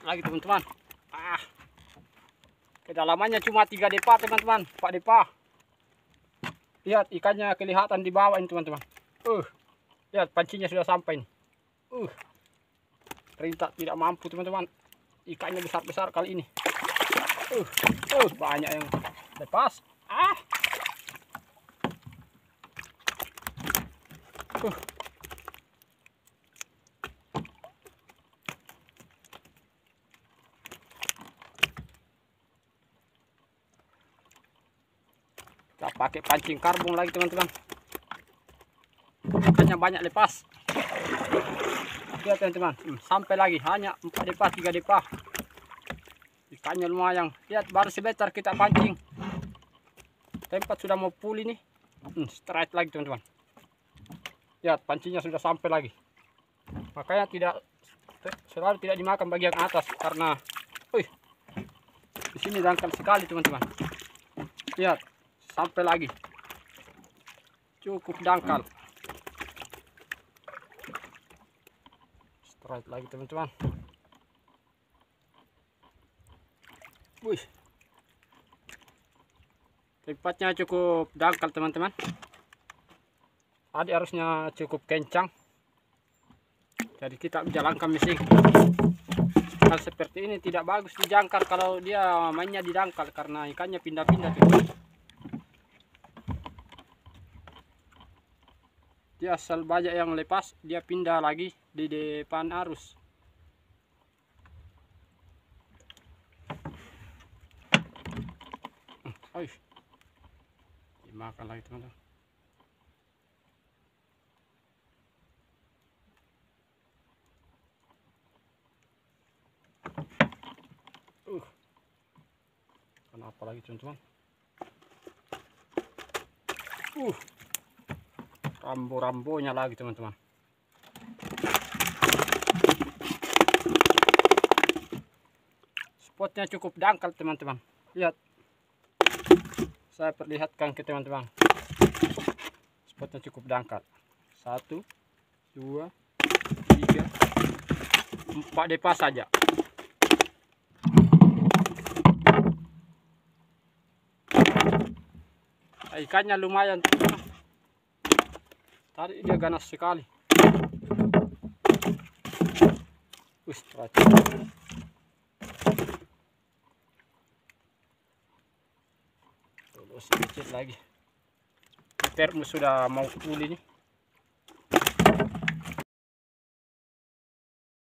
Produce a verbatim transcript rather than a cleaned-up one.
lagi teman-teman. Ah, kedalamannya cuma tiga depa teman-teman, empat depa. Lihat ikannya kelihatan di bawah ini teman-teman. Uh, lihat pancingnya sudah sampai nih. Uh, rinta tidak mampu teman-teman. Ikannya besar-besar kali ini. Uh, uh, banyak yang lepas. Ah. Uh. Kita pakai pancing karbon lagi teman-teman. Ikannya banyak lepas. Lihat teman-teman, hmm, sampai lagi hanya empat depa, tiga depa. Ikannya lumayan. Lihat baru sebentar kita pancing. Tempat sudah mau pulih nih. Hmm, strike lagi teman-teman. Lihat pancingnya sudah sampai lagi. Makanya tidak selalu tidak dimakan bagian atas karena, wih, di sini dangkal sekali teman-teman. Lihat. Sampai lagi, cukup dangkal. Strike lagi teman-teman. Wih, tempatnya cukup dangkal teman-teman. Tadi arusnya cukup kencang, jadi kita menjalankan mesin. Hal seperti ini tidak bagus dijangkar kalau dia mainnya di dangkal karena ikannya pindah-pindah teman-teman. Dia asal banyak yang lepas, dia pindah lagi di depan arus. Oh, dimakan lagi teman-teman. Uh, kenapa lagi teman-teman? Uh. Rambo-rambonya lagi teman-teman. Spotnya cukup dangkal teman-teman. Lihat, saya perlihatkan ke teman-teman. Spotnya cukup dangkal. Satu, dua, tiga, empat depa saja. Ikannya lumayan teman-teman. Tadi dia ganas sekali. Wih, terus sedikit lagi. Termos sudah mau pulih nih.